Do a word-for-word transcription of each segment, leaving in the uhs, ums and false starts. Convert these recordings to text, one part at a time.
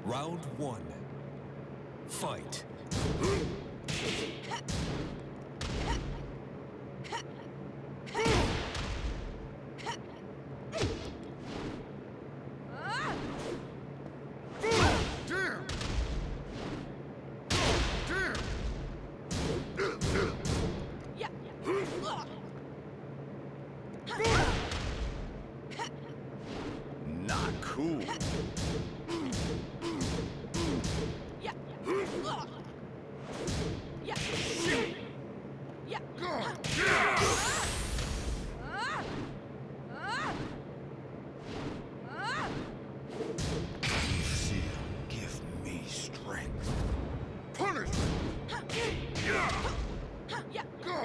Round one. Fight. Not cool. Yeah. Yeah. Yeah. Give me strength. Punishment. Yeah.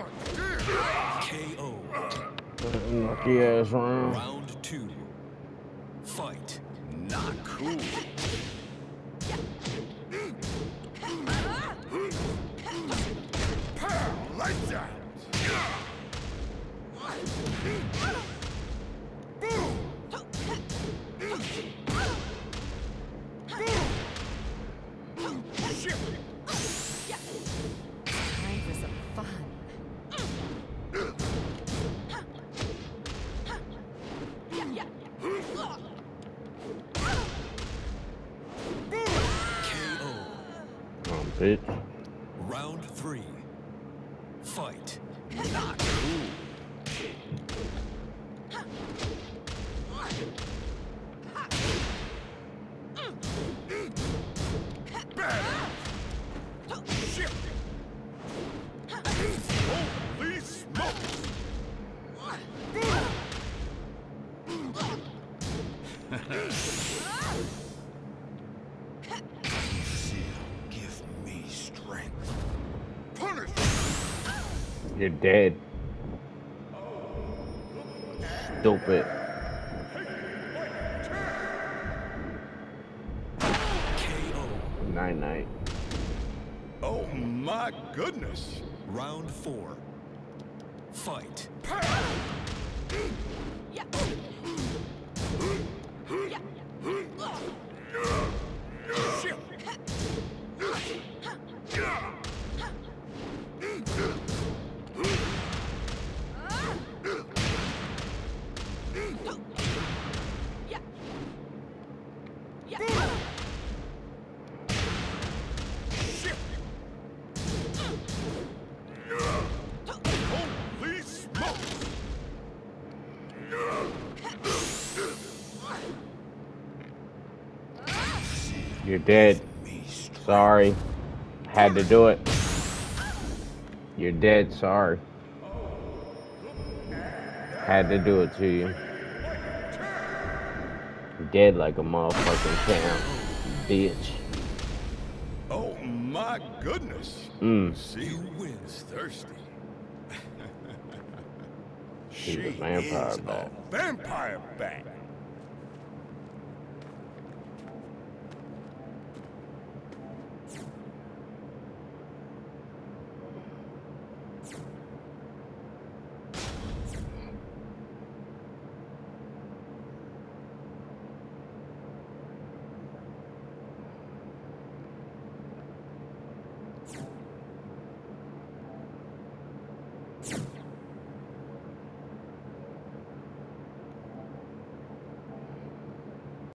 K O. Lucky ass round. Round two. Fight. Not cool. Pow! Lights out. Boom! Shit! Time for some fun. Yeah, yeah. K O. Oh, bitch. Round three. Fight. Not cool. Bad. Shit. Holy smokes. Give me strength. Punish. You're dead. Stupid. K O. Night night. Oh my goodness. Round four. Fight. Yeah. Yeah. Shit. Yeah. Yeah. Shit. Holy smokes. You're dead. Sorry. Had to do it. You're dead. Sorry. Had to do it to you. Dead like a motherfucking champ. Bitch. Oh my goodness. Mm. See who wins thirsty. She's a She vampire is bat. a vampire bat.